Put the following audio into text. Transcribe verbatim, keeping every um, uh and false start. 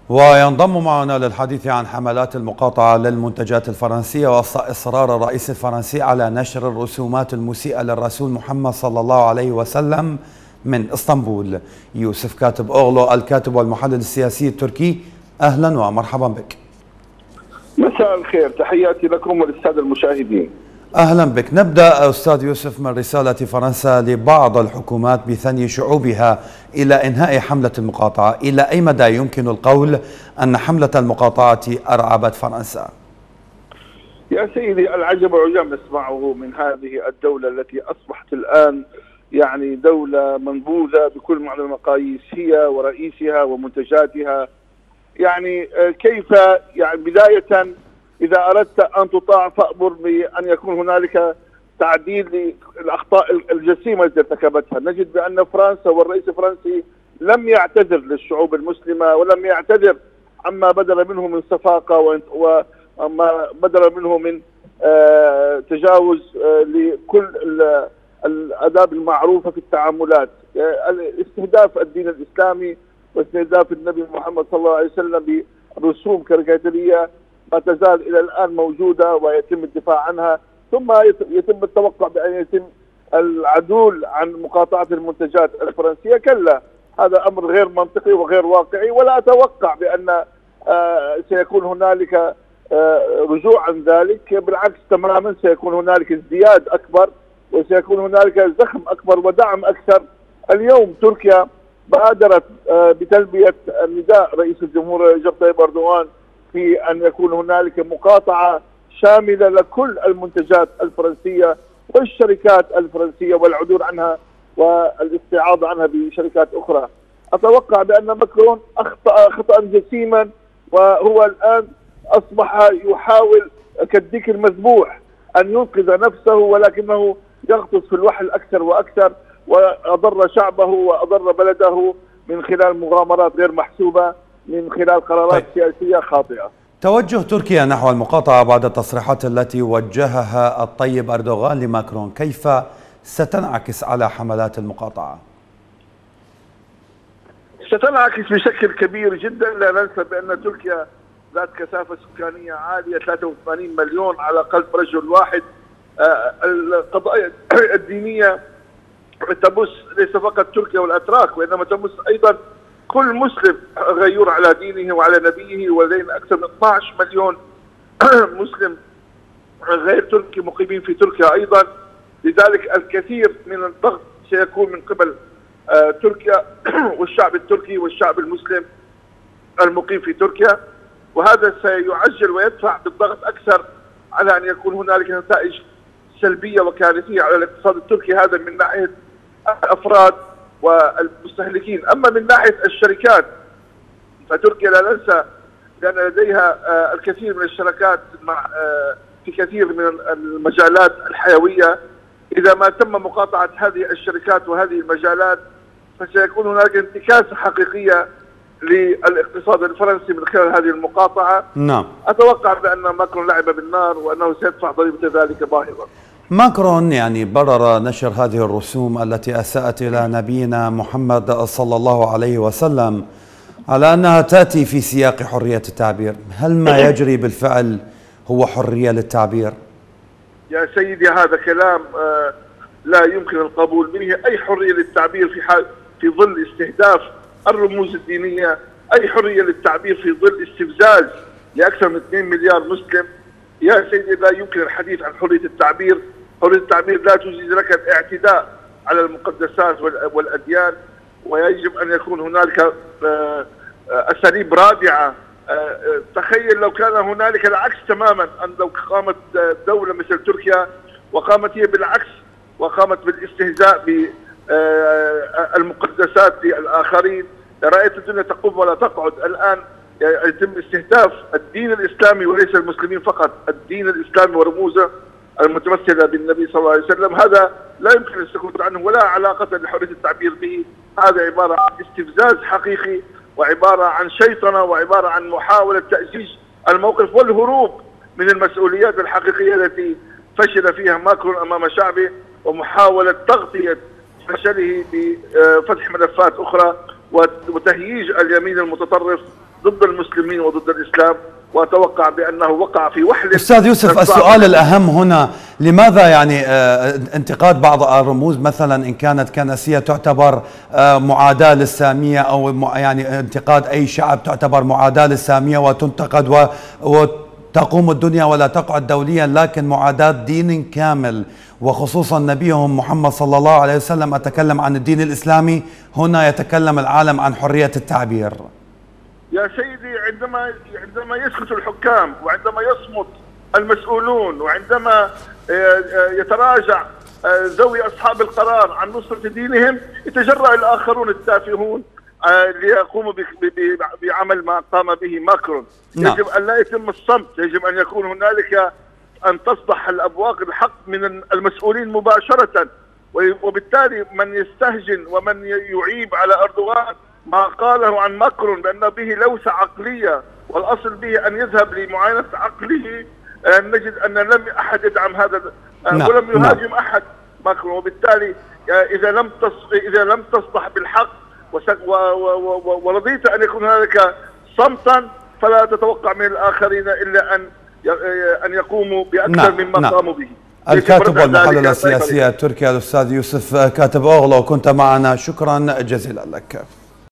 وينضم معنا للحديث عن حملات المقاطعة للمنتجات الفرنسية وسط إصرار الرئيس الفرنسي على نشر الرسومات المسيئة للرسول محمد صلى الله عليه وسلم من اسطنبول. يوسف كاتب أوغلو الكاتب والمحلل السياسي التركي، أهلا ومرحبا بك. مساء الخير، تحياتي لكم وللسادة المشاهدين. أهلا بك. نبدأ أستاذ يوسف من رسالة فرنسا لبعض الحكومات بثني شعوبها إلى إنهاء حملة المقاطعة. إلى أي مدى يمكن القول أن حملة المقاطعة أرعبت فرنسا؟ يا سيدي، العجب عجاب نسمعه من هذه الدولة التي أصبحت الآن يعني دولة منبوذة بكل معنى المقاييس، هي ورئيسها ومنتجاتها. يعني كيف يعني بداية إذا أردت أن تطاع فأمر بأن يكون هنالك تعديل للأخطاء الجسيمة التي ارتكبتها. نجد بأن فرنسا والرئيس الفرنسي لم يعتذر للشعوب المسلمة ولم يعتذر عما بدل منه من صفاقة وما بدل منه من تجاوز لكل الآداب المعروفة في التعاملات. استهداف الدين الإسلامي واستهداف النبي محمد صلى الله عليه وسلم برسوم كاريكاتيرية ما تزال إلى الآن موجودة ويتم الدفاع عنها، ثم يتم التوقع بأن يتم العدول عن مقاطعة المنتجات الفرنسية. كلا، هذا أمر غير منطقي وغير واقعي، ولا أتوقع بأن سيكون هنالك رجوع عن ذلك. بالعكس تماما، سيكون هنالك ازدياد أكبر وسيكون هنالك زخم أكبر ودعم أكثر. اليوم تركيا بادرت بتلبية نداء رئيس الجمهورية رجب طيب أردوغان في أن يكون هنالك مقاطعة شاملة لكل المنتجات الفرنسية والشركات الفرنسية والعدول عنها والاستعاضة عنها بشركات أخرى. أتوقع بأن ماكرون أخطأ خطأ جسيما، وهو الآن أصبح يحاول كالديك المذبوح أن ينقذ نفسه، ولكنه يغطس في الوحل أكثر وأكثر، وأضر شعبه وأضر بلده من خلال مغامرات غير محسوبة، من خلال قرارات طيب. سياسية خاطئة. توجه تركيا نحو المقاطعة بعد التصريحات التي وجهها الطيب أردوغان لماكرون، كيف ستنعكس على حملات المقاطعة؟ ستنعكس بشكل كبير جدا. لا ننسى بأن تركيا ذات كثافة سكانية عالية، ثلاثة وثمانين مليون على قلب رجل واحد. القضايا الدينية تمس ليس فقط تركيا والأتراك، وإنما تمس أيضا كل مسلم غيور على دينه وعلى نبيه، ولدينا أكثر من اثني عشر مليون مسلم غير تركي مقيمين في تركيا أيضا. لذلك الكثير من الضغط سيكون من قبل تركيا والشعب التركي والشعب المسلم المقيم في تركيا، وهذا سيعجل ويدفع بالضغط أكثر على أن يكون هنالك نتائج سلبية وكارثية على الاقتصاد التركي. هذا من ناحية الأفراد والمستهلكين. أما من ناحية الشركات فتركيا لا ننسى بأن لديها الكثير من الشركات مع في كثير من المجالات الحيوية. إذا ما تم مقاطعة هذه الشركات وهذه المجالات فسيكون هناك انتكاسة حقيقية للاقتصاد الفرنسي من خلال هذه المقاطعة. نعم. أتوقع بأن ماكرون لعب بالنار وأنه سيدفع ضريبة ذلك باهظا. ماكرون يعني برر نشر هذه الرسوم التي أساءت إلى نبينا محمد صلى الله عليه وسلم على أنها تأتي في سياق حرية التعبير. هل ما يجري بالفعل هو حرية للتعبير؟ يا سيدي، هذا كلام لا يمكن القبول به. أي حرية للتعبير في حال في ظل استهداف الرموز الدينية؟ أي حرية للتعبير في ظل استفزاز لأكثر من اثنين مليار مسلم؟ يا سيدي، لا يمكن الحديث عن حرية التعبير. حرية التعبير لا تجيز لك الاعتداء على المقدسات والأديان، ويجب أن يكون هنالك أساليب رادعة. تخيل لو كان هنالك العكس تماما، أن لو قامت دولة مثل تركيا وقامت هي بالعكس وقامت بالاستهزاء بالمقدسات للآخرين، رأيت الدنيا تقوم ولا تقعد. الآن يتم استهداف الدين الإسلامي وليس المسلمين فقط، الدين الإسلامي ورموزه المتمثلة بالنبي صلى الله عليه وسلم. هذا لا يمكن السكوت عنه ولا علاقة لحرية التعبير به. هذا عبارة عن استفزاز حقيقي، وعبارة عن شيطنة، وعبارة عن محاولة تأجيج الموقف والهروب من المسؤوليات الحقيقية التي فشل فيها ماكرون أمام شعبه، ومحاولة تغطية فشله بفتح ملفات أخرى وتهييج اليمين المتطرف ضد المسلمين وضد الإسلام، وأتوقع بأنه وقع في وحل. أستاذ يوسف، السؤال الأهم هنا، لماذا يعني انتقاد بعض الرموز مثلا إن كانت كنسية تعتبر معاداة للسامية، أو يعني انتقاد أي شعب تعتبر معاداة للسامية وتنتقد وتقوم الدنيا ولا تقعد دوليا، لكن معاداة دين كامل وخصوصا نبيهم محمد صلى الله عليه وسلم، أتكلم عن الدين الإسلامي، هنا يتكلم العالم عن حرية التعبير. يا سيدي، عندما عندما يسكت الحكام، وعندما يصمت المسؤولون، وعندما يتراجع ذوي أصحاب القرار عن نصرة دينهم، يتجرأ الآخرون التافهون ليقوموا بعمل ما قام به ماكرون. نعم. يجب أن لا يتم الصمت، يجب أن يكون هنالك، أن تصدح الأبواق الحق من المسؤولين مباشرة، وبالتالي من يستهجن ومن يعيب على أردوغان ما قاله عن ماكرون بأن به لوثة عقلية والأصل به أن يذهب لمعاينة عقله، نجد أن لم أحد يدعم هذا. نعم. ولم يهاجم نعم. أحد ماكرون، وبالتالي إذا لم إذا لم تصدح بالحق ورضيت أن يكون هنالك صمتا، فلا تتوقع من الآخرين إلا أن أن يقوموا بأكثر نعم. مما نعم. قاموا به. الكاتب والمحلل السياسي التركي الأستاذ يوسف كاتب أوغلو، كنت معنا، شكرا جزيلا لك.